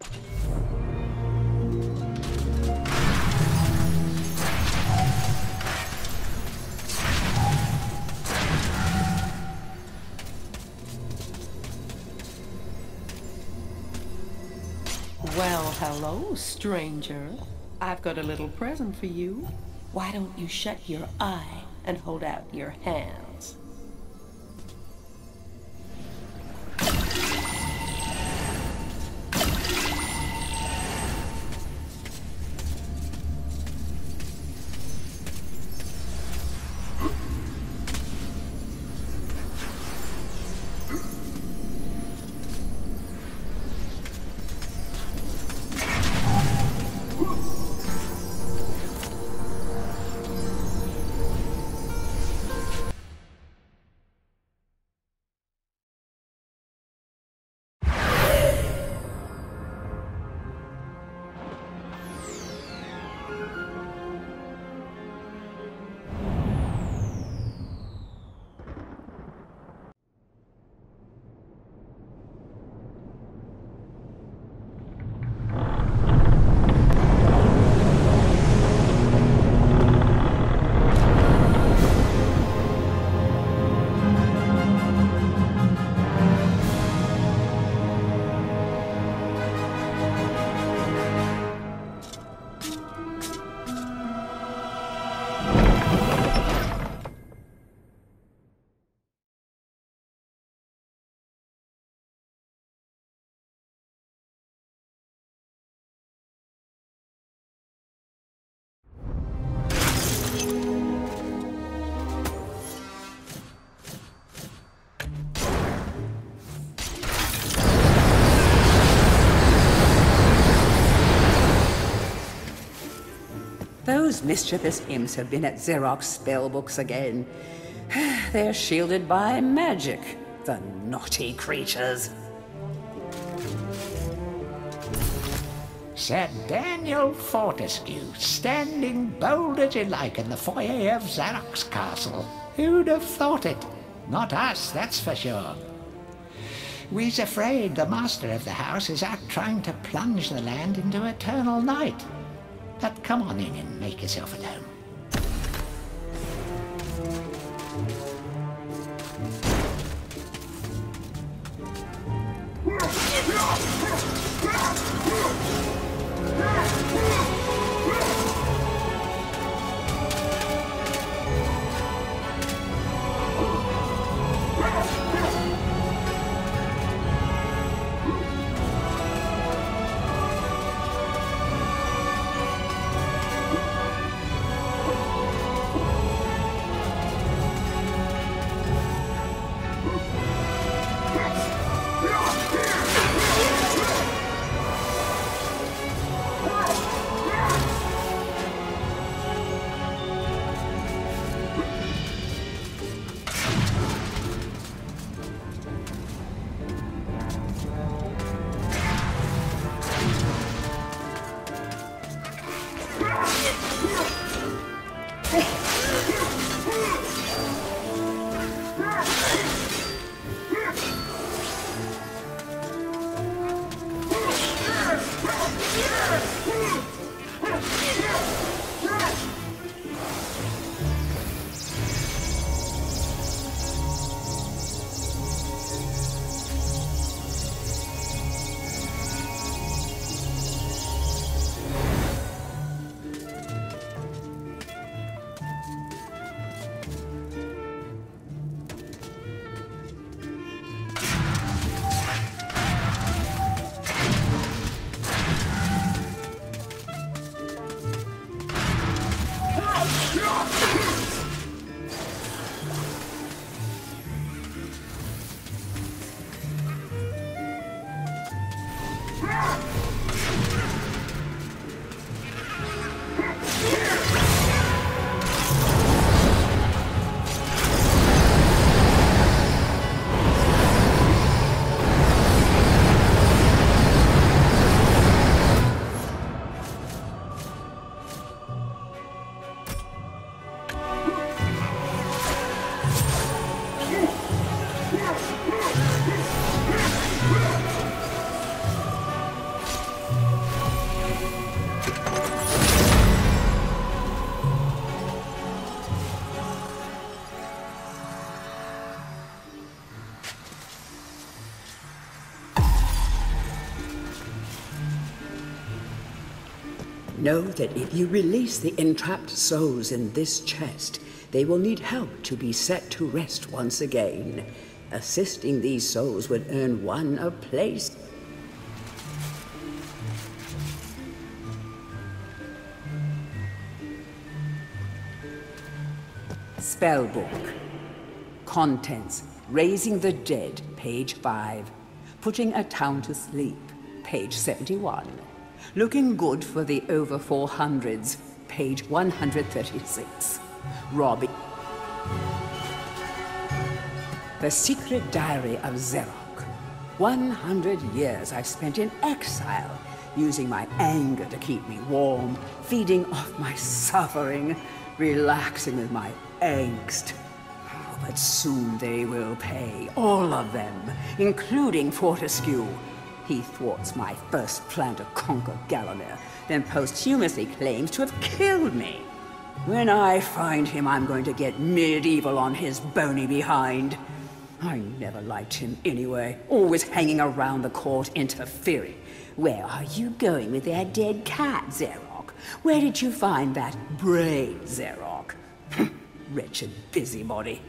Well, hello, stranger. I've got a little present for you. Why don't you shut your eye and hold out your hands? Those mischievous imps have been at Xerox spellbooks again. They're shielded by magic, the naughty creatures. Sir Daniel Fortescue, standing bold as you like in the foyer of Xerox Castle. Who'd have thought it? Not us, that's for sure. We's afraid the master of the house is out trying to plunge the land into eternal night. But come on in and make yourself at home. Know that if you release the entrapped souls in this chest, they will need help to be set to rest once again. Assisting these souls would earn one a place. Spellbook. Contents. Raising the Dead, page 5. Putting a Town to Sleep, page 71. Looking Good for the Over 400s, page 136. Robbie. The Secret Diary of Xeroc. 100 years I've spent in exile, using my anger to keep me warm, feeding off my suffering, relaxing with my angst. But soon they will pay, all of them, including Fortescue. He thwarts my first plan to conquer Gallowmere, then posthumously claims to have killed me. When I find him, I'm going to get medieval on his bony behind. I never liked him anyway, always hanging around the court interfering. Where are you going with that dead cat, Xeroc? Where did you find that brain, Xeroc? Wretched busybody.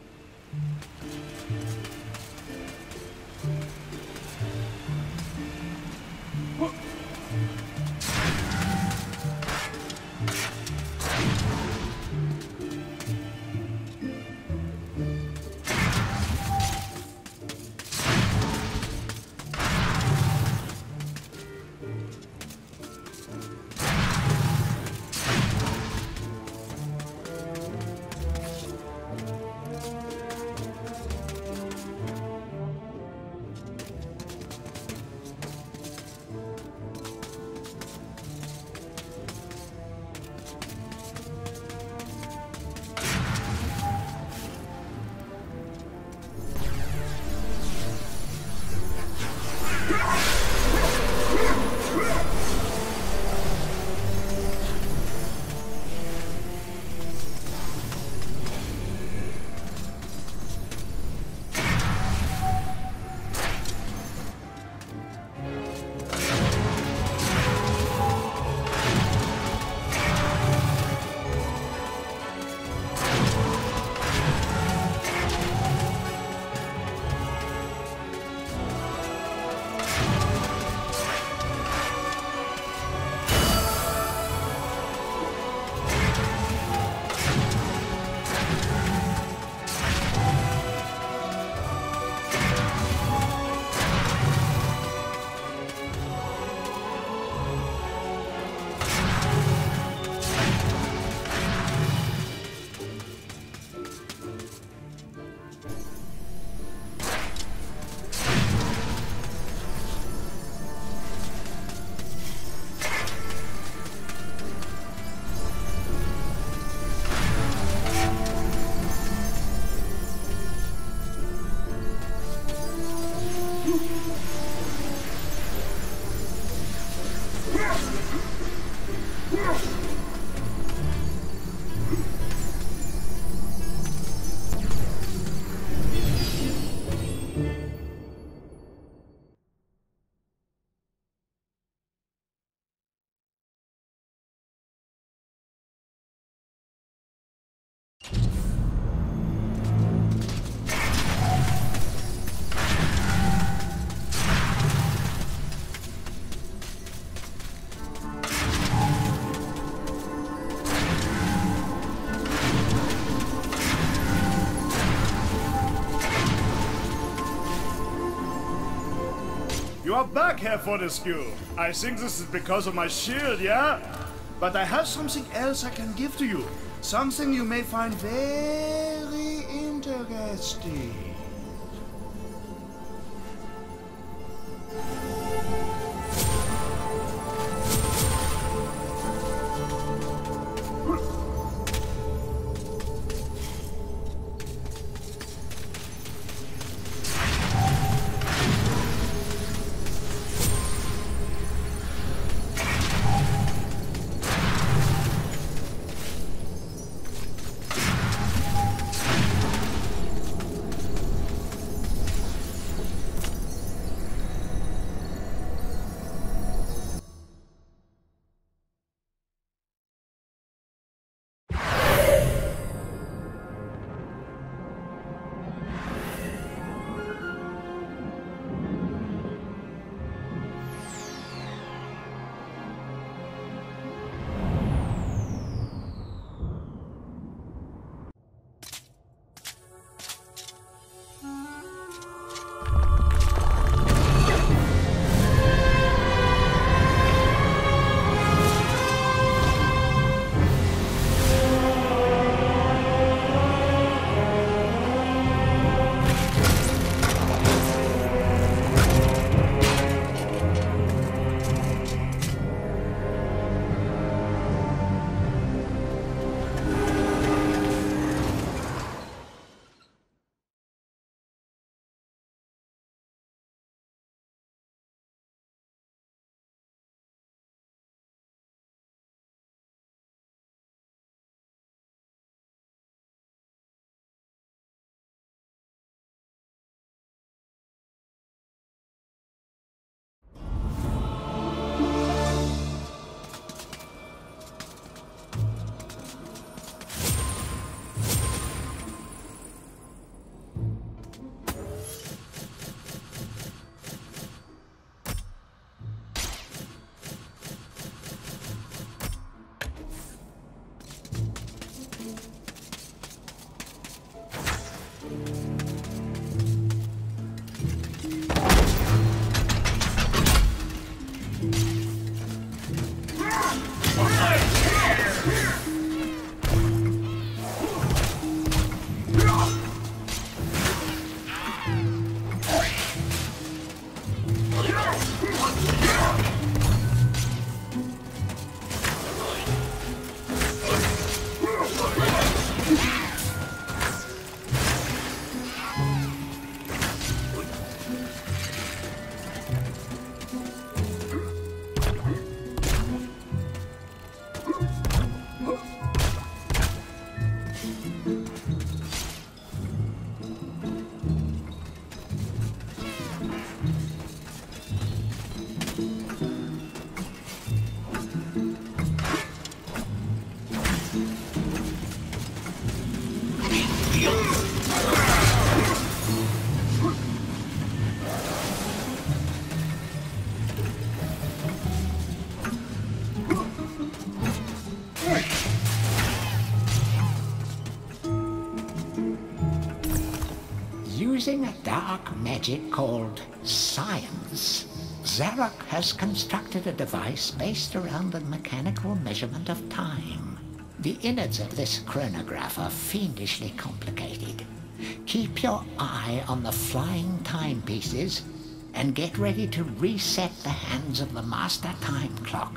You are back, Herr Fortescue. I think this is because of my shield, yeah? But I have something else I can give to you. Something you may find very interesting. Using a dark magic called science, Zarok has constructed a device based around the mechanical measurement of time. The innards of this chronograph are fiendishly complicated. Keep your eye on the flying timepieces and get ready to reset the hands of the master time clock.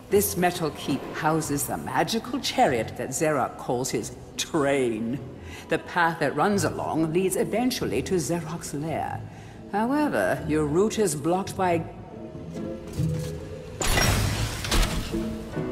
This metal keep houses the magical chariot that Xerox calls his train. The path it runs along leads eventually to Xerox's lair. However, your route is blocked by...